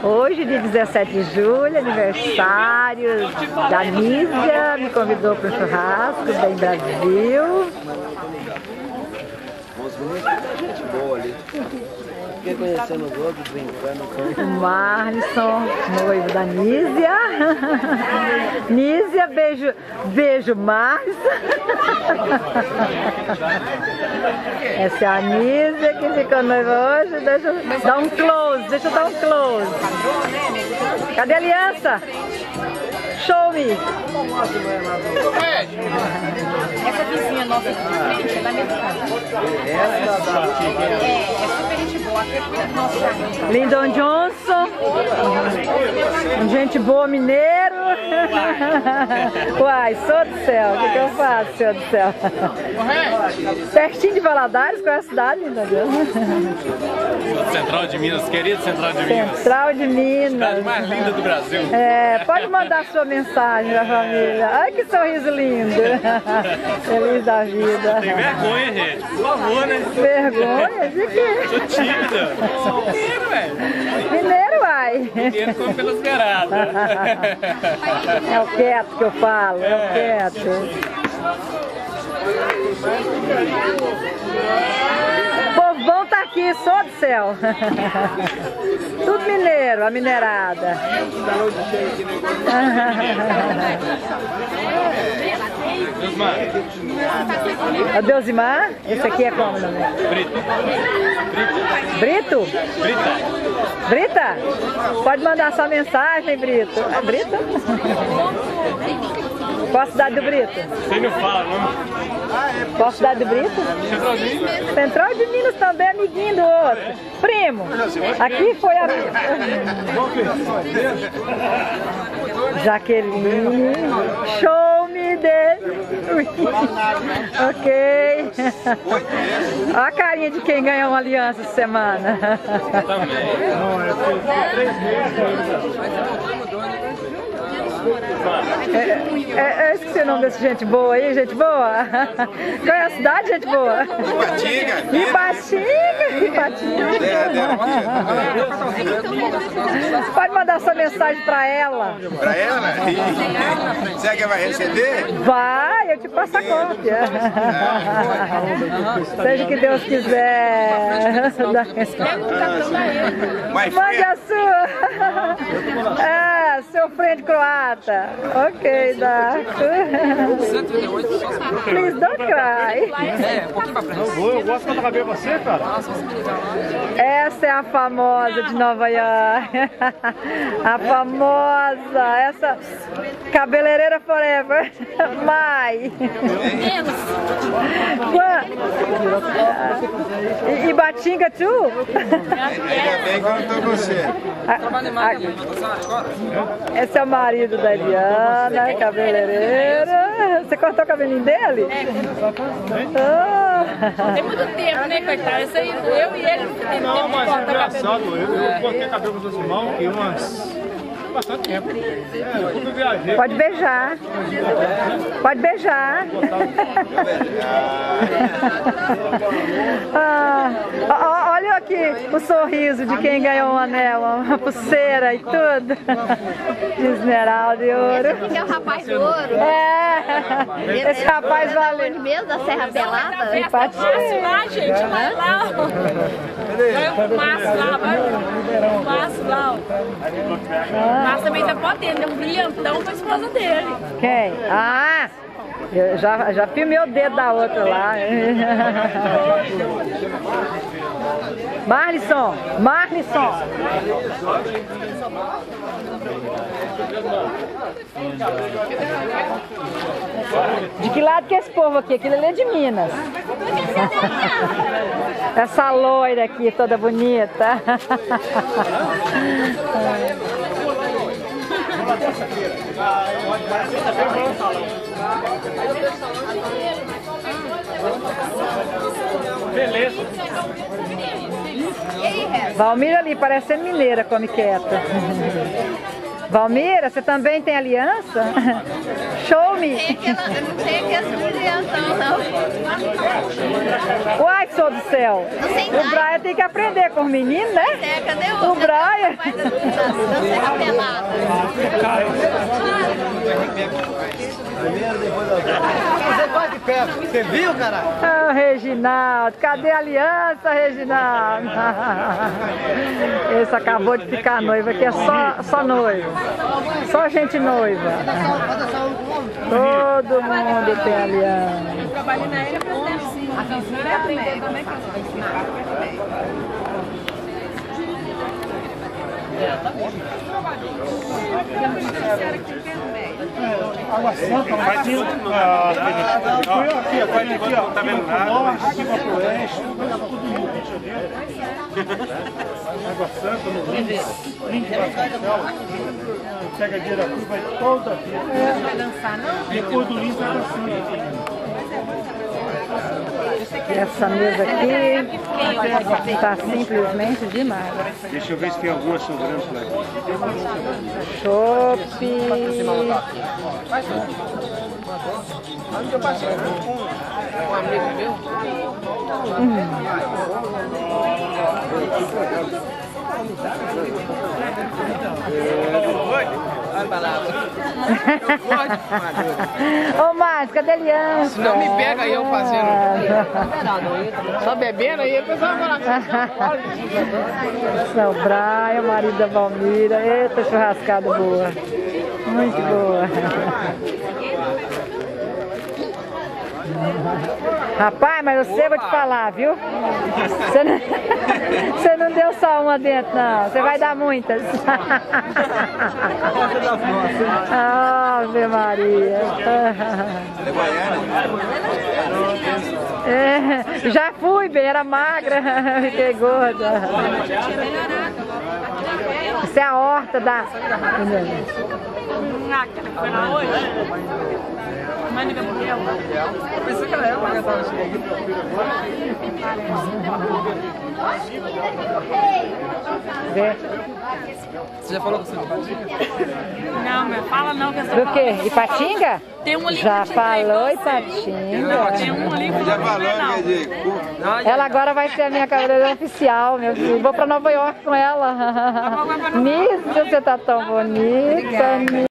Hoje, dia 17 de julho, aniversário da Nízia, me convidou para um churrasco bem Brasil. Gente boa ali. Fiquei conhecendo os outros, brincando com O Marlisson, noivo da Nízia. Nízia, beijo, beijo, Marlisson. Essa é a Nízia que ficou noiva hoje. Deixa eu dar um close, deixa eu dar um close. Cadê a aliança? Show me! Essa vizinha nossa aqui de frente é da minha casa. É super gente boa, aqui cuida do nosso jardim. Lyndon Johnson, gente boa, mineiro. Uai, sou do céu, o que eu faço, senhor do céu? Pertinho de Valadares, qual é a cidade, Lyndon Johnson? Central de Minas, querido Central de Minas. Central de Minas. Cidade mais linda do Brasil. É, pode mandar sua mensagem pra família. Ai, que sorriso lindo. Feliz da vida. Tem vergonha, gente. Por favor, né? Vergonha? De quê? Sou tímida. Sou mineiro, velho. Mineiro, ai. Mineiro come pelas beiradas. É o quieto que eu falo, é o quieto. O povão tá aqui, só do céu. Tudo mineiro, a minerada. É o Deusimar? Esse aqui é como? Brito. Brito? Brita. Brita? Pode mandar sua mensagem, Brito. É Brito? Qual a cidade do Brito? Você não fala, não? Qual a cidade do Brito? Central de Minas. Central de Minas também, amiguinho do outro. Primo, aqui foi a... Jaqueline, show me the... Ok. Olha a carinha de quem ganhou uma aliança essa semana. Eu esqueci o nome desse gente boa aí, gente boa. Qual é a cidade, gente boa? Ipatinga. Pode mandar sua mensagem pra ela. Pra ela? Será que vai receber? Vai, eu te passo a cópia. Seja o que Deus quiser. Mande a sua. É, seu friend croata. Ok, Darko. Please don't cry. Eu gosto quando ela vê você, cara. Essa é a famosa de Nova York. A famosa. Essa cabeleireira forever. Mai. E Batinga, too? Ainda bem que eu não tô com você. Esse é o marido da Eliana, cabeleireira. Você cortou o cabelinho dele? Tem muito tempo, né, coitado? Isso aí, eu e ele não tem tempo. Não, mas é engraçado. Eu cortei cabelo com os seus irmãos aqui bastante tempo. Quando eu viajei. Pode beijar. Pode beijar. Olha aqui o sorriso de quem ganhou um anel, uma pulseira e tudo. De esmeralda e ouro. Esse é o rapaz do ouro. É. Esse rapaz valeu. vale. Mesmo da Serra Pelada? Empatia. Lá, gente, vai lá. Vai o Márcio lá, vai o Márcio lá. O Márcio também tá potente, é um brilhantão com a esposa dele. Quem? Ah! Eu já filmei o dedo da outra lá. Marlisson! Marlisson! De que lado que é esse povo aqui? Aquilo ali é de Minas. Essa loira aqui, toda bonita. Beleza. Valmir ali, parecendo mineira, come quieta. Valmira, você também tem aliança? Show me! Eu não sei que essa aliança não. Uai, sou do céu! Não sei O nada. Brian tem que aprender com os meninos, né? Cadê O Brian? Dança pelada. Primeiro, depois da outra. Você quase pega. Você viu, cara? Ah, Reginaldo, cadê a aliança, Reginaldo? Esse acabou de ficar noiva, aqui é só noiva. Só gente noiva. Todo mundo tem aliança. Eu trabalhei na ilha pra aprender como é que Água Santa, vai aqui, aqui, ó, tá vendo nada? Aqui vai pro oeste, todo mundo, Rio de Janeiro. Água Santa, no Rio, Link vai pro céu, pega de Irapuí, vai toda a vida. vai dançar, não? Depois do Link vai dançando. Essa mesa aqui está simplesmente demais. Deixa eu ver se tem alguma sobrando por aqui. Chopp. Onde eu passei com um amigo meu. Vai pra lá. Ô, Márcio, cadê a aliança? Não me pega aí eu fazendo. Só bebendo aí, o pessoal vai falar. Esse é o Brian, marido da Valmira. Eita, churrascada boa. Muito boa. Rapaz, mas você vou te falar, viu? Você não deu só uma dentro, não. Você vai dar muitas. Ave Maria. Ela é baiana? É, já fui bem, era magra, fiquei gorda. Isso é a horta da... Que foi lá hoje? Mãe de Gabriel. Eu pensei que ela era pra cantar no Você já falou com você? Não, meu, fala não que eu Do quê? Ipatinga? Tem um ali Já que eu te falou entrei, Ipatinga. Tem um ali que Já não falou, não. quer dizer, Ela agora vai ser a minha cabeleireira oficial, meu filho. Vou pra Nova York com ela. Nisso, você tá tão bonita.